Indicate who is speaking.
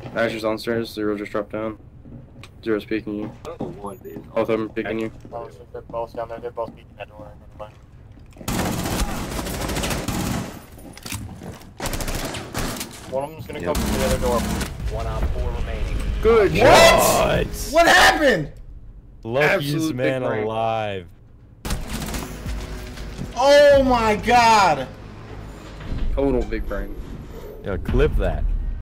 Speaker 1: Asher's on stairs. Zero just dropped down. Zero's peeking you. All of them are peeking you.
Speaker 2: Oh, so they're both down there. They're both peeking that door. Never mind. One of them's gonna come through the other door.
Speaker 3: 1 on 4 remaining.
Speaker 1: Good
Speaker 4: What? What happened?
Speaker 5: Luckiest
Speaker 1: Absolute
Speaker 5: man
Speaker 1: big brain.
Speaker 5: alive.
Speaker 4: Oh my god!
Speaker 1: Total big brain.
Speaker 5: Yo, clip that.